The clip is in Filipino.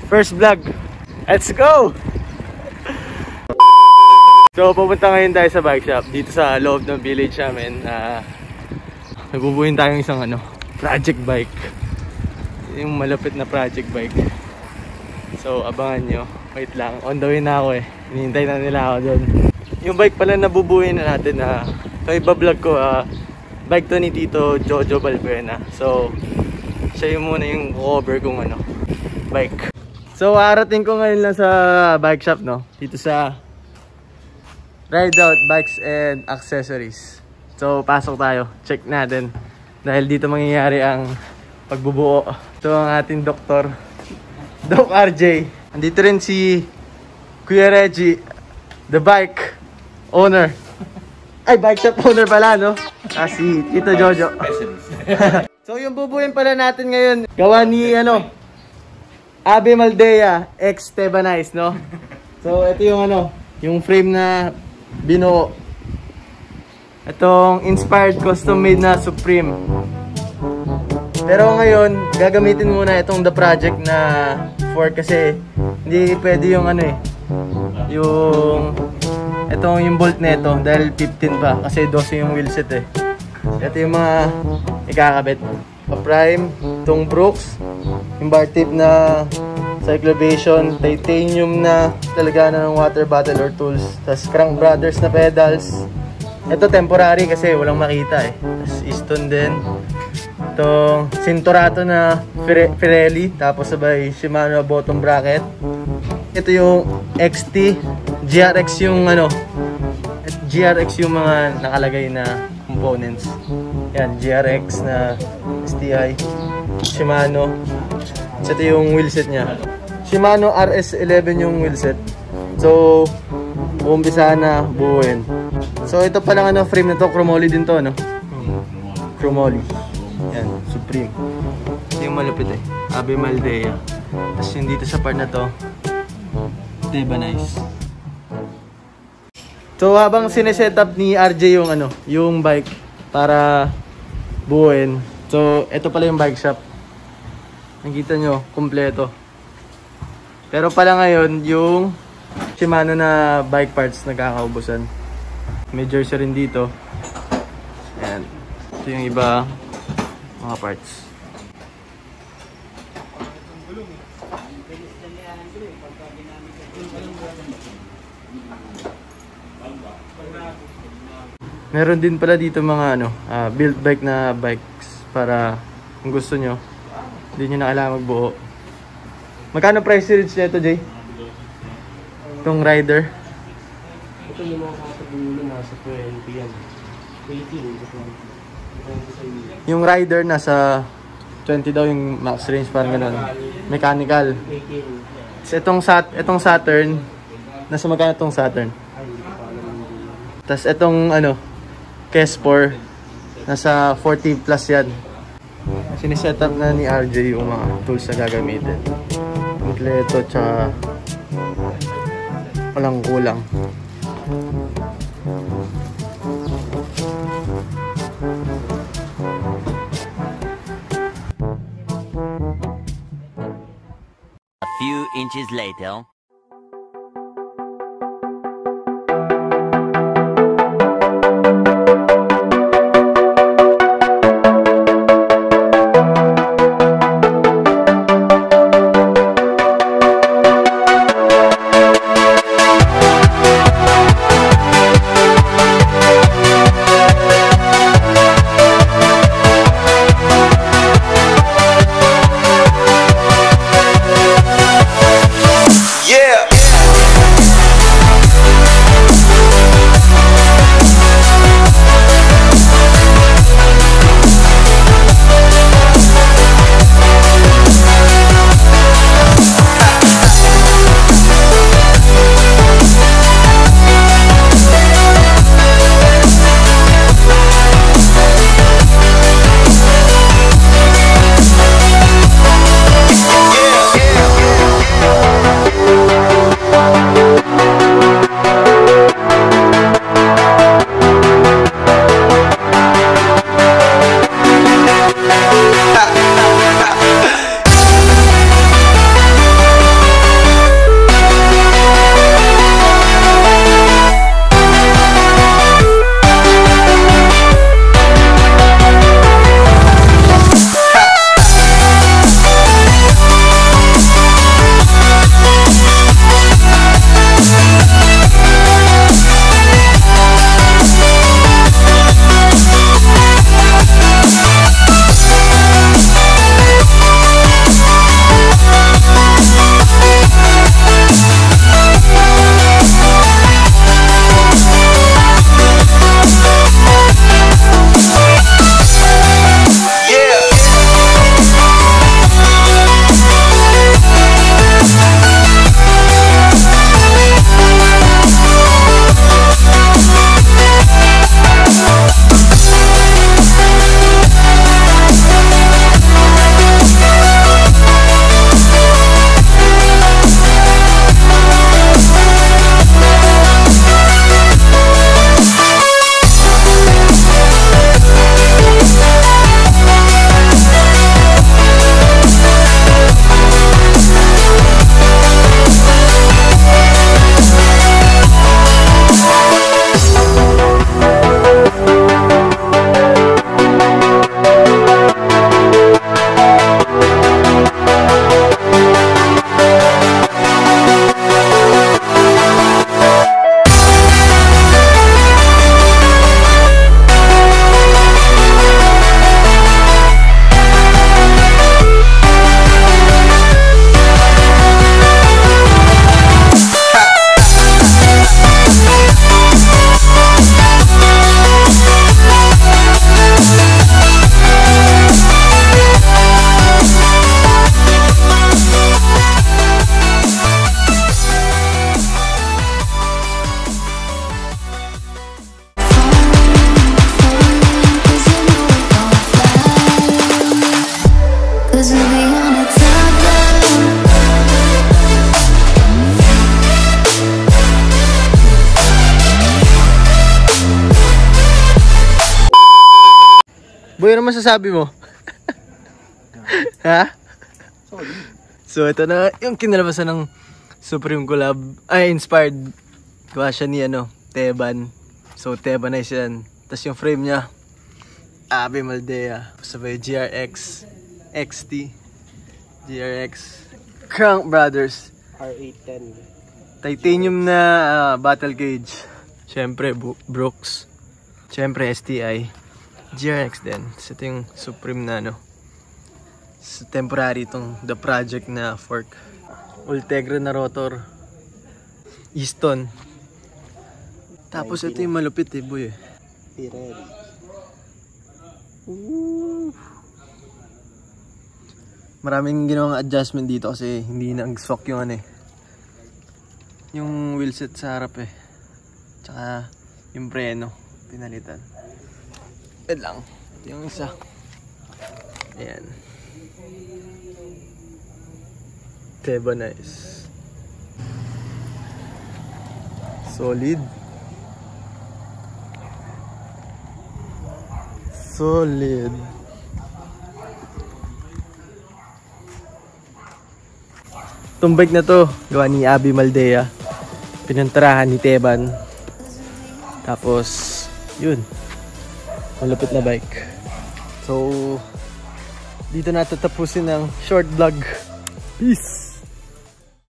First vlog. Let's go! So, pupunta ngayon tayo sa bike shop dito sa loob ng village namin. Nagbubuhin tayong isang project bike. Yung malapit na project bike. So, abangan nyo. Wait lang, on the way na ako eh. Hinihintay na nila ako doon. Yung bike pala na bubuhin na natin ito iba-vlog ko. Bike to ni Tito Jojo Balbuena. So, siya yung muna yung cover kong bike. So, arating ko ngayon lang sa bike shop, no? Dito sa Ride Out Bikes and Accessories. So, pasok tayo. Check natin. Dahil dito mangyayari ang pagbubuo. Ito ang ating doktor, Doc RJ. Andito rin si Kuya Reggie, the bike owner. Ay, bike shop owner pala, no? Si Tito Jojo. So, yung bubuin pala natin ngayon, gawa ni, Abe Maldea, ex-Tebanice, no? So, ito yung, yung frame na binuo. Itong inspired custom made na Supreme. Pero ngayon, gagamitin muna itong The Project na 4 kasi hindi pwede yung yung bolt nito dahil 15 pa kasi 12 yung wheelset eh. Ito yung mga ikakabit. Pa-prime, itong Brooks, yung bar tip na cyclovation, titanium na talaga ng water bottle or tools, tas Crank Brothers na pedals. Ito temporary kasi walang makita eh. Tas Easton din. Itong Cinturato na Pirelli, tapos sabay Shimano bottom bracket. Ito yung XT, GRX yung GRX yung mga nakalagay na components. Yan, GRX na STI, Shimano. Ito yung wheelset niya. Shimano RS11 yung wheelset. So, uumpisahan na buuin. So, ito palang frame na to, chromoly din to, chromoly. Yan, Supreme. Ito yung malupit eh. Abe Maldea. Tapos yung dito sa part na to, Tebanice. So, habang sineset up ni RJ yung yung bike para buuin. So, ito pala yung bike shop. Nakita nyo, kumpleto. Pero pala ngayon, yung Shimano na bike parts nagkakaubusan. May jersey rin dito. Ayan. Ito yung iba mga parts. Meron din pala dito mga build bike na bikes para kung gusto nyo hindi nyo na kailangan magbuo. Magkano price range nito, Jay? Itong rider? Ito yung mga kasabulo nasa 20 yan. 18. Yung rider nasa 20 daw yung max range, parang gano'n. Mechanical. 18. Itong Saturn, nasa magkano itong Saturn? Tapos itong Kespor, nasa 40 plus yan. Siniset up na ni RJ yung mga tools na gagamitin. Kompleto tsaka walang kulang. A few inches later. Boy, ano masasabi mo? Ha? So, ito na yung kinalabasan ng Supreme Collab. Ay, inspired. Gawa siya ni, Teban. So, Tebanize yan. Tapos yung frame niya, Abi Maldea. Sabay, GRX, XT, GRX, Crank Brothers. R810. Titanium na battle cage. Siyempre, Brooks. Siyempre, STI. GRX din. So, ito yung Supreme na, So, temporary itong The Project na fork. Ultegra na rotor. Easton. Tapos ito yung malupit boy. Pirelli. Maraming ginawang adjustment dito kasi hindi nag-stock yung yung wheelset sa harap Tsaka yung preno pinalitan. Ito lang. Ito yung isa. Ayan. Tebanize. Solid. Solid. Itong bike na to, gawa ni Abi Maldea. Pinantarahan ni Teban. Tapos, yun. Malupit na bike. So, dito na tatapusin ang short vlog. Peace!